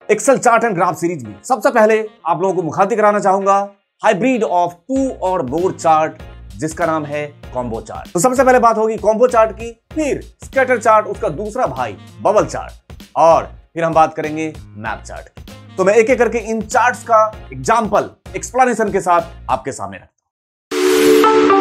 Excel chart and graph series में सबसे पहले आप लोगों को मुखातिब कराना चाहूंगा हाइब्रिड ऑफ 2 और मोर चार्ट, जिसका नाम है कॉम्बो चार्ट। तो सबसे पहले बात होगी कॉम्बो चार्ट की, फिर स्कैटर चार्ट उसका दूसरा भाई बबल चार्ट, और फिर हम बात करेंगे मैप चार्ट की। तो मैं एक एक करके इन चार्ट्स का एग्जांपल एक्सप्लेनेशन के साथ आपके सामने रखता हूं।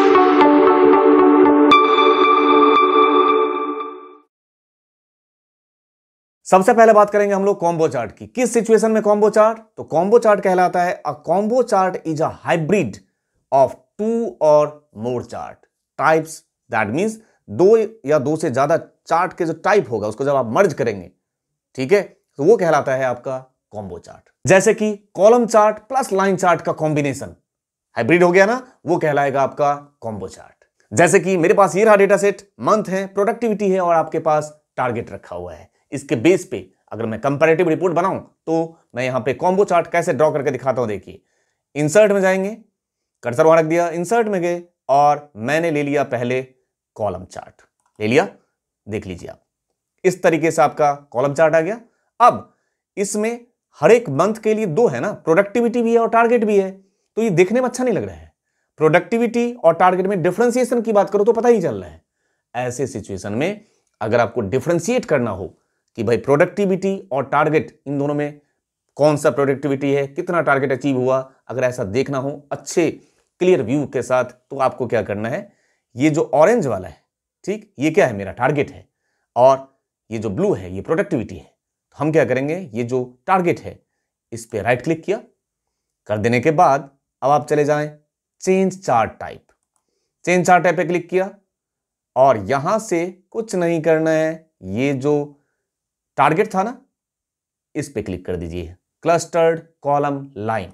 सबसे पहले बात करेंगे हम लोग कॉम्बो चार्ट की। किस सिचुएशन में कॉम्बो चार्ट? तो कॉम्बो चार्ट कहलाता है a combo chart is a hybrid of 2 और more chart types. That means 2 या 2 से ज्यादा चार्ट के जो टाइप होगा उसको जब आप मर्ज करेंगे, ठीक है, तो वो कहलाता है आपका कॉम्बो चार्ट। जैसे कि column chart plus line chart का कॉम्बिनेशन हाइब्रिड हो गया ना, वो कहलाएगा आपका कॉम्बो चार्ट। जैसे कि मेरे पास ये रहा डेटा सेट, मंथ है, प्रोडक्टिविटी है और आपके पास टारगेट रखा हुआ है। इसके बेस पे अगर मैं कंपैरेटिव रिपोर्ट बनाऊं तो मैं यहां पे कॉम्बो चार्ट कैसे ड्रॉ करके दिखाता हूं। देखिए, इंसर्ट में जाएंगे, कर्सर वहां रख दिया, इंसर्ट में गए और मैंने ले लिया पहले कॉलम चार्ट, ले लिया, देख लीजिए आप, इस तरीके से आपका कॉलम चार्ट आ गया। अब इसमें हर एक मंथ के लिए 2 है ना, प्रोडक्टिविटी भी है और टारगेट भी है, तो ये देखने में अच्छा नहीं लग रहा है। प्रोडक्टिविटी और टारगेट में डिफरेंशिएशन की बात करो तो पता ही चल रहा है। ऐसे सिचुएशन में अगर आपको डिफरेंशिएट करना हो कि भाई प्रोडक्टिविटी और टारगेट, इन दोनों में कौन सा प्रोडक्टिविटी है, कितना टारगेट अचीव हुआ, अगर ऐसा देखना हो अच्छे क्लियर व्यू के साथ, तो आपको क्या करना है, ये जो ऑरेंज वाला है, ठीक, ये क्या है, मेरा टारगेट है, और ये जो ब्लू है ये प्रोडक्टिविटी है। तो हम क्या करेंगे, ये जो टारगेट है इस पर राइट क्लिक किया, कर देने के बाद अब आप चले जाएं change chart type. Change chart type पे क्लिक किया और यहां से कुछ नहीं करना है, ये जो टारगेट था ना, इस पे क्लिक कर दीजिए, क्लस्टर्ड कॉलम लाइन।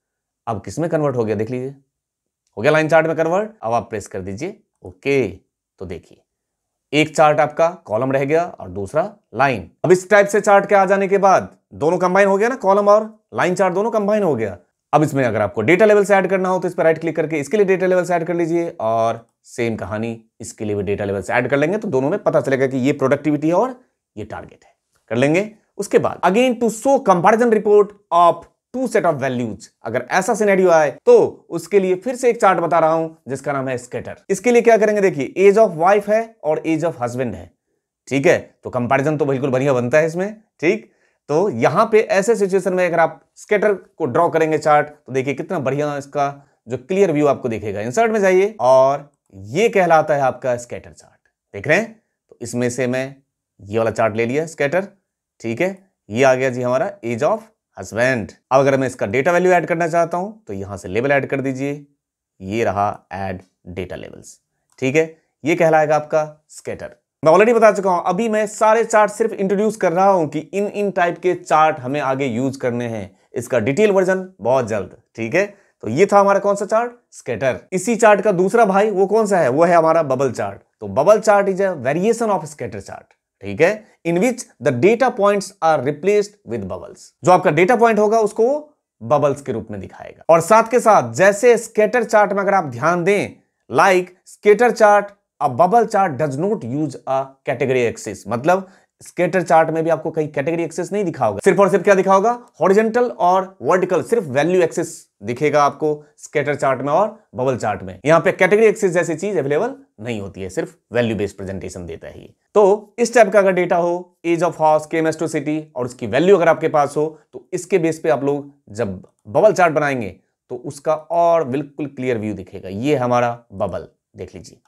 अब किस में कन्वर्ट हो गया, देख लीजिए, हो गया लाइन चार्ट में कन्वर्ट। अब आप प्रेस कर दीजिए ओके। तो देखिए, एक चार्ट आपका कॉलम रह गया और दूसरा लाइन। अब इस टाइप से चार्ट के आ जाने के बाद दोनों कंबाइन हो गया ना, कॉलम और लाइन चार्ट दोनों कंबाइन हो गया। अब इसमें अगर आपको डेटा लेवल से ऐड करना हो तो इस पर राइट क्लिक करके इसके लिए डेटा लेवल से ऐड कर लीजिए, और सेम कहानी इसके लिए भी डेटा लेवल से ऐड कर लेंगे, तो दोनों में पता चलेगा कि ये प्रोडक्टिविटी है और ये टारगेट है। कर लेंगे। उसके बाद again to show comparison report of 2 set of values, अगर ऐसा सिनेरियो आए तो उसके लिए फिर से एक चार्ट बता रहा हूं जिसका नाम है स्कैटर। इसके लिए क्या करेंगे, देखिए, एज ऑफ वाइफ है और एज ऑफ हस्बैंड है, ठीक है, तो कंपैरिजन तो बिल्कुल बढ़िया बनता है इसमें, ठीक। तो यहां पे ऐसे सिचुएशन में अगर आप स्कैटर को ड्रॉ करेंगे चार्ट, तो देखिए कितना बढ़िया इसका जो क्लियर व्यू आपको दिखेगा। इंसर्ट में जाइए और ये कहलाता है आपका स्कैटर चार्ट, देख रहे हैं। तो इसमें से मैं ये वाला चार्ट ले लिया स्कैटर, ठीक है, ये आ गया जी हमारा एज ऑफ हस्बैंड। अब अगर मैं इसका डेटा वैल्यू ऐड करना चाहता हूं तो यहां से लेवल ऐड कर दीजिए, ये रहा ऐड डेटा लेवल्स, ठीक है, ये कहलाएगा आपका स्कैटर। मैं ऑलरेडी बता चुका हूं, अभी मैं सारे चार्ट सिर्फ इंट्रोड्यूस कर रहा हूं कि इन टाइप के चार्ट हमें आगे यूज करने हैं। इसका डिटेल वर्जन बहुत जल्द, ठीक है। तो ये था हमारा कौन सा चार्ट, स्कैटर। इसी चार्ट का दूसरा भाई वो कौन सा है, वो है हमारा बबल चार्ट। तो bubble chart is a variation of scatter chart, ठीक है, in which the data points are replaced with bubbles. जो आपका डेटा पॉइंट होगा उसको बबल्स के रूप में दिखाएगा। और साथ के साथ जैसे स्कैटर चार्ट में अगर आप ध्यान दें, like scatter chart, a bubble chart does not use a category axis, मतलब स्कैटर चार्ट में भी आपको कहीं कैटेगरी एक्सिस नहीं दिखा होगा, सिर्फ और सिर्फ क्या दिखा होगा, हॉरिजॉन्टल और वर्टिकल, सिर्फ वैल्यू एक्सिस दिखेगा आपको स्कैटर चार्ट में और बबल चार्ट में। यहां पे कैटेगरी एक्सिस जैसी चीज अवेलेबल नहीं होती है, सिर्फ वैल्यू बेस्ड प्रेजेंटेशन देता है। तो इस टाइप का अगर डेटा हो, age of house, came to city, और उसकी वैल्यू अगर आपके पास हो, तो इसके बेस पे आप लोग जब बबल चार्ट बनाएंगे तो उसका और बिल्कुल क्लियर व्यू दिखेगा। ये हमारा बबल, देख लीजिए,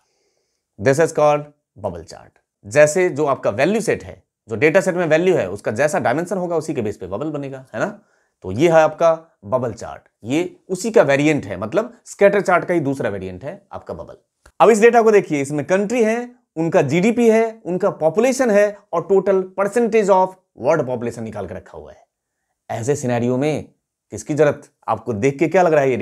this is called bubble chart. जैसे जो आपका वैल्यू सेट है, जो डेटा सेट में वैल्यू है, उसका जैसा डायमेंशन होगा उसी के बेस पे बबल बनेगा, है ना। तो ये है आपका बबल चार्ट, ये उसी का वेरिएंट है, मतलब स्कैटर चार्ट का ही दूसरा वेरिएंट है आपका बबल। अब इस डेटा को देखिए, इसमें कंट्री है, उनका जीडीपी है, उनका पॉपुलेशन है और total percentage of world population निकाल के रखा हुआ है। ऐसे सिनेरियो में किसकी जरूरत, आपको देख के क्या लग रहा है,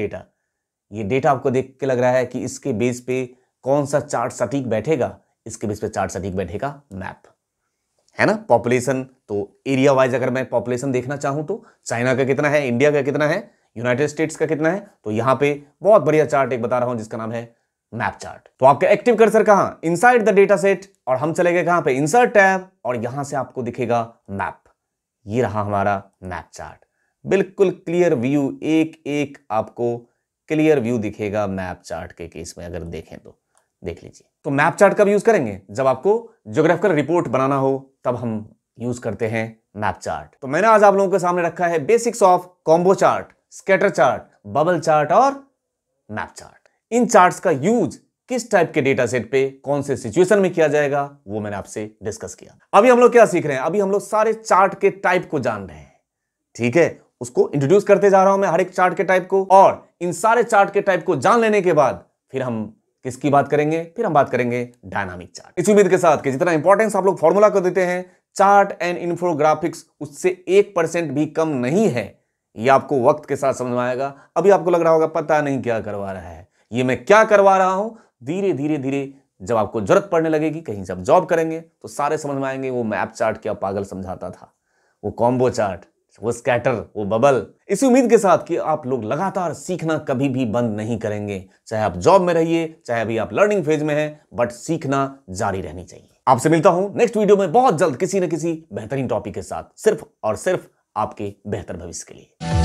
ये डेटा आपको देख के लग रहा है कि इसके बेस पे कौन सा चार्ट सटीक बैठेगा, इसके बेस पे चार्ट सटीक बैठेगा मैप, है ना। पॉपुलेशन, तो एरिया वाइज अगर मैं पॉपुलेशन देखना चाहूं तो चाइना का कितना है, इंडिया का कितना है, यूनाइटेड स्टेट्स का कितना है, तो यहां पे बहुत बढ़िया चार्ट एक बता रहा हूं जिसका नाम है मैप चार्ट। तो आपका एक्टिव कर्सर कहां, इनसाइड द डेटा सेट, और हम चले गए कहां पे, इंसर्ट टैब, और यहां से आपको दिखेगा मैप। ये रहा हमारा मैप चार्ट, बिल्कुल क्लियर व्यू, एक एक आपको क्लियर व्यू दिखेगा मैप चार्ट के केस में अगर देखें तो देख लीजिए। तो मैप चार्ट कब यूज करेंगे? जब आपको ज्योग्राफिकल रिपोर्ट बनाना हो तब हम यूज करते हैं मैप चार्ट। तो मैंने आज आप लोगों के सामने रखा है basics of combo chart, scatter chart, bubble chart और मैप चार्ट। इन चार्ट्स का यूज किस टाइप के डेटा सेट पे कौन से सिचुएशन में किया जाएगा वो मैंने आपसे डिस्कस किया। अभी हम लोग क्या सीख रहे हैं? अभी हम लोग सारे चार्ट के टाइप को जान रहे हैं, ठीक है। उसको इंट्रोड्यूस करते जा रहा हूं मैं हर एक चार्ट के टाइप को, और इन सारे चार्ट के टाइप को जान लेने के बाद फिर हम किसकी बात करेंगे? फिर हम बात करेंगे डायनामिक चार्ट। इस उम्मीद के साथ कि जितना इंपॉर्टेंस आप लोग फॉर्मूला को देते हैं चार्ट एंड इन्फोग्राफिक्स उससे 1% भी कम नहीं है, ये आपको वक्त के साथ समझ में आएगा। अभी आपको लग रहा होगा पता नहीं क्या करवा रहा है, ये मैं क्या करवा रहा हूं। धीरे धीरे धीरे जब आपको जरूरत पड़ने लगेगी, कहीं जब जॉब करेंगे तो सारे समझ में आएंगे वो मैप चार्ट क्या पागल समझाता था, वो कॉम्बो चार्ट, वो स्कैटर, वो बबल। इसी उम्मीद के साथ कि आप लोग लगातार सीखना कभी भी बंद नहीं करेंगे, चाहे आप जॉब में रहिए, चाहे अभी आप लर्निंग फेज में हैं, बट सीखना जारी रहनी चाहिए। आपसे मिलता हूं नेक्स्ट वीडियो में बहुत जल्द किसी न किसी बेहतरीन टॉपिक के साथ, सिर्फ और सिर्फ आपके बेहतर भविष्य के लिए।